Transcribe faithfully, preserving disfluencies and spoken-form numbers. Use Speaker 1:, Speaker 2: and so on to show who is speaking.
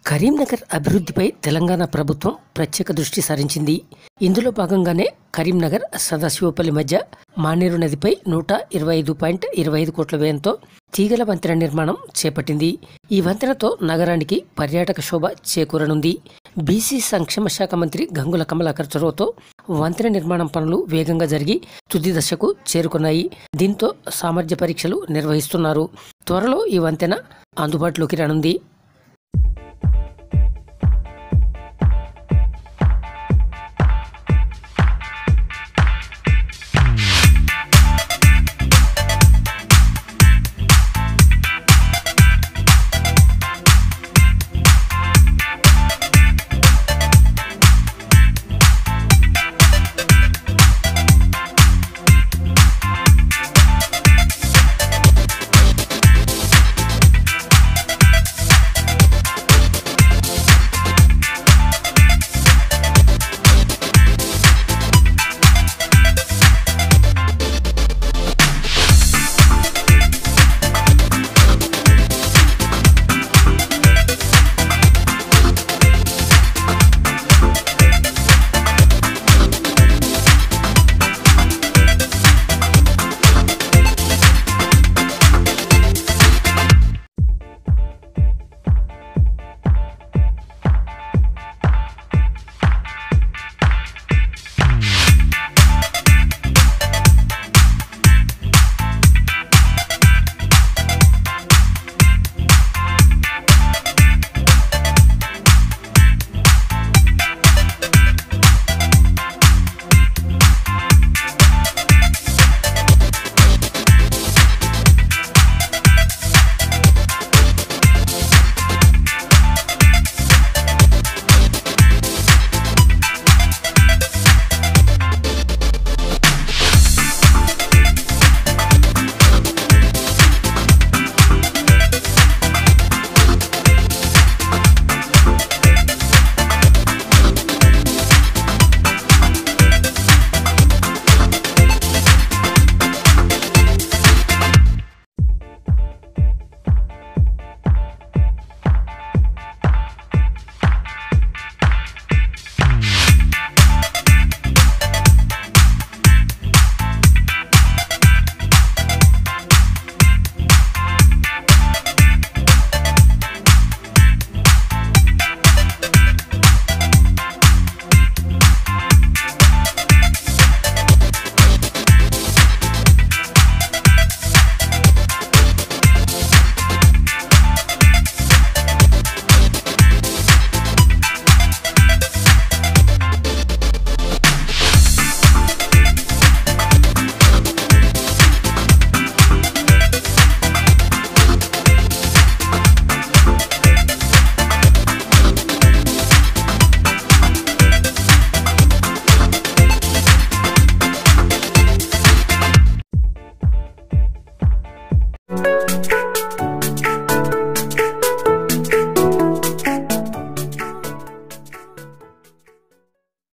Speaker 1: కరీంనగర్ అభివృద్ధిపై తెలంగాణ ప్రభుత్వం ప్రత్యేక దృష్టి సారించింది. ఇందులో భాగంగానే కరీంనగర్ సదాశివపల్లి మధ్య మానేరు నదిపై నూట ఇరవై ఐదు పాయింట్ ఇరవై ఐదు కోట్ల వ్యయంతో తీగల వంతెన నిర్మాణం చేపట్టింది. ఈ వంతెనతో నగరానికి పర్యాటక శోభ చేకూరనుంది. బీసీ సంక్షేమ శాఖ మంత్రి గంగుల కమలాకర్ చొరవతో వంతెన నిర్మాణం పనులు వేగంగా జరిగి తుది దశకు చేరుకున్నాయి. దీంతో సామర్థ్య పరీక్షలు నిర్వహిస్తున్నారు. త్వరలో ఈ వంతెన అందుబాటులోకి రానుంది.